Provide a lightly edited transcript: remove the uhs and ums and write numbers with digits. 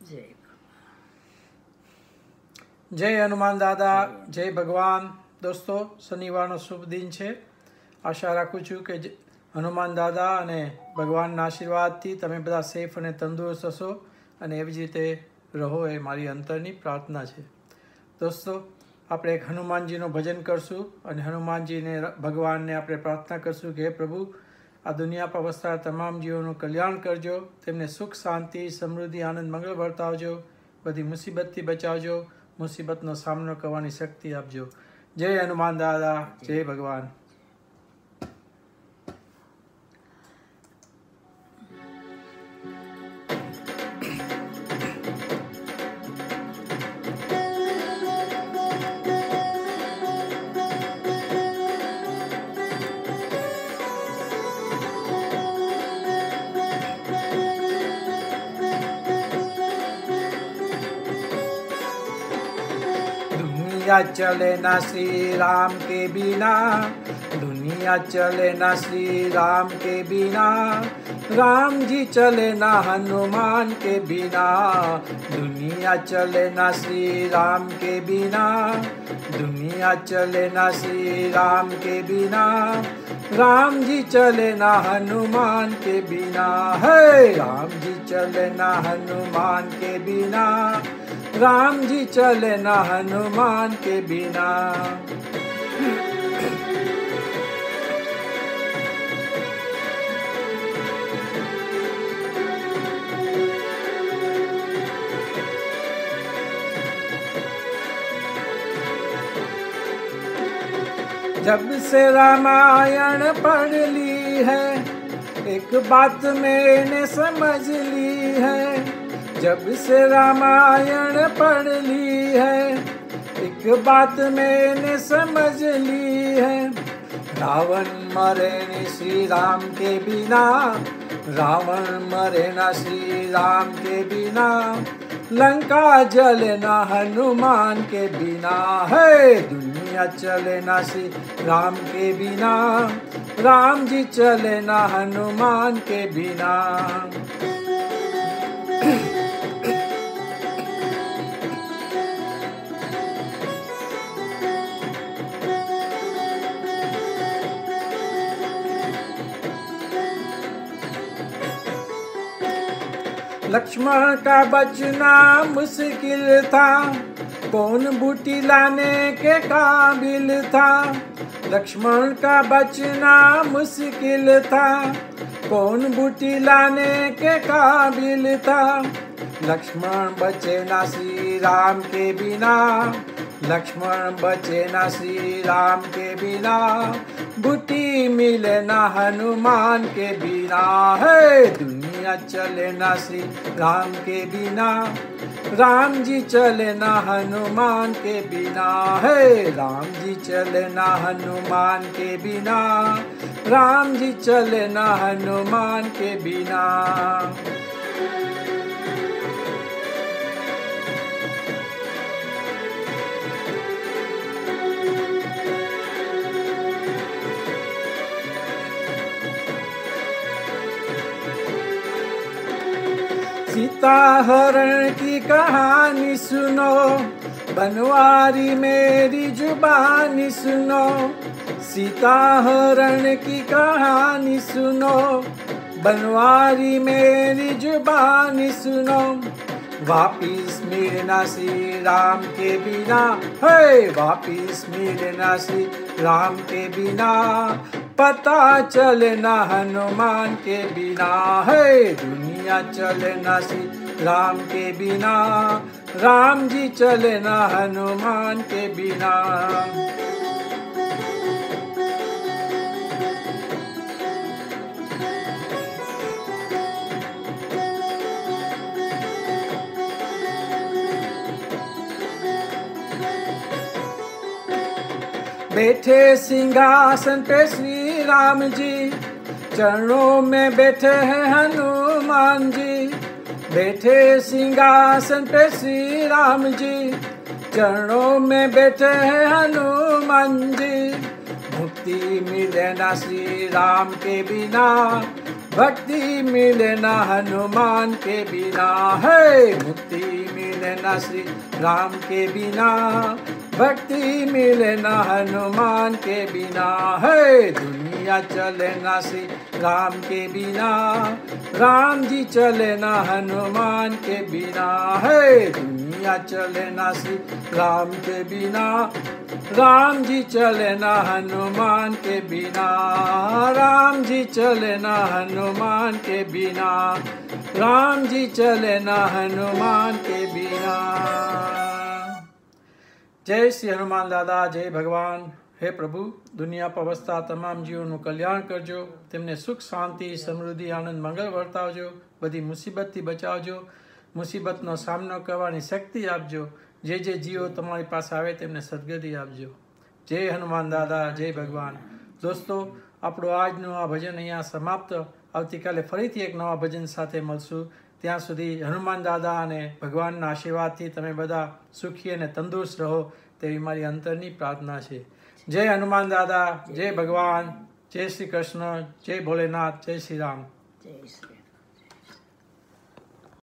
जय हनुमान दादा, जय भगवान। दोस्तों, शनिवारનો શુભ દિન છે। આશા રાખું છું કે હનુમાન દાદા અને ભગવાનના આશીર્વાદથી તમે બધા સેફ અને તંદુરસ્ત હશો અને એવી જ રીતે રહો, એ મારી અંતરની પ્રાર્થના છે। દોસ્તો, આપણે એક હનુમાનજીનું ભજન કરશું અને હનુમાનજીને ભગવાનને આપણે પ્રાર્થના કરશું કે હે પ્રભુ, આ દુનિયા પર વસતા તમામ જીવોનું કલ્યાણ કરજો, તેમને સુખ, શાંતિ, સમૃદ્ધિ, આનંદ, મંગળ વર્તાવજો, બધી મુસીબતથી બચાવજો, મુસીબતનો સામનો કરવાની શક્તિ આપજો। જય હનુમાન દાદા, જય ભગવાન। दुनिया चले ना श्री राम के बिना, दुनिया चले ना श्री राम के बिना, राम जी चले ना हनुमान के बिना। दुनिया चले ना श्री राम के बिना, दुनिया चले ना श्री राम के बिना, राम जी चले ना हनुमान के बिना। है राम जी चले ना हनुमान के बिना, राम जी चले ना हनुमान के बिना। जब से रामायण पढ़ ली है, एक बात मैंने समझ ली है। जब से रामायण पढ़ ली है, एक बात मैंने समझ ली है। रावण मरे न श्री राम के बिना, रावण मरे न श्री राम के बिना, लंका जले न हनुमान के बिना। है दुनिया चले न श्री राम के बिना, राम जी चले न हनुमान के बिना। लक्ष्मण का बचना मुश्किल था, कौन बूटी लाने के काबिल था। लक्ष्मण का बचना मुश्किल था, कौन बूटी लाने के काबिल था। लक्ष्मण बचे ना श्री राम के बिना, लक्ष्मण बचे ना श्री राम के बिना, बूटी मिले ना हनुमान के बिना। है दुनिया चले ना श्री राम के बिना, राम जी चले ना हनुमान के बिना। है राम जी चले ना हनुमान के बिना, राम जी चले ना हनुमान के बिना। सीता हरण की कहानी सुनो, बनवारी मेरी जुबानी सुनो। सीता हरण की कहानी सुनो, बनवारी मेरी जुबानी सुनो। वापिस मिलना श्री राम के बिना, है वापिस मिलना श्री राम के बिना, पता चले ना हनुमान के बिना। है दुनिया चले ना श्री राम के बिना, राम जी चले ना हनुमान के बिना। बैठे सिंहासन पे श्री राम जी, चरणों में बैठे हैं हनुमान जी। बैठे सिंहासन पे श्री राम जी, चरणों में बैठे हैं हनुमान जी। मुक्ति मिले ना श्री राम के बिना, भक्ति मिले ना हनुमान के बिना है, मुक्ति मिले ना श्री राम के बिना, भक्ति मिले ना हनुमान के बिना है, दुनिया चले ना श्री राम के बिना, राम जी चले ना हनुमान के बिना है, दुनिया चले ना श्री राम के बिना, राम जी चले ना हनुमान के बिना, राम जी चले ना हनुमान के बिना, राम जी चले ना हनुमान के बिना। जय श्री हनुमान दादा, जय भगवान। हे प्रभु, दुनिया पर વસતા તમામ જીવોનું કલ્યાણ કરજો, તેમને સુખ શાંતિ સમૃદ્ધિ આનંદ મંગળ વર્તાવજો, બધી મુસીબતથી બચાવજો, મુસીબતનો સામનો કરવાની શક્તિ આપજો, જે જે જીવો તમારી પાસે આવે તેમને સદગતિ આપજો। જય હનુમાન દાદા, જય ભગવાન। દોસ્તો, આપણું આજનું આ ભજન અહીંયા સમાપ્ત। આવતીકાલે ફરીથી એક નવા ભજન સાથે મળશું। ત્યાં સુધી હનુમાન દાદા અને ભગવાનના આશીર્વાદથી તમે બધા સુખી અને તંદુરસ્ત રહો તેવી મારી અંતરની પ્રાર્થના છે। जय हनुमान दादा, जय भगवान, जय श्री कृष्ण, जय भोलेनाथ, जय श्री राम। जय श्री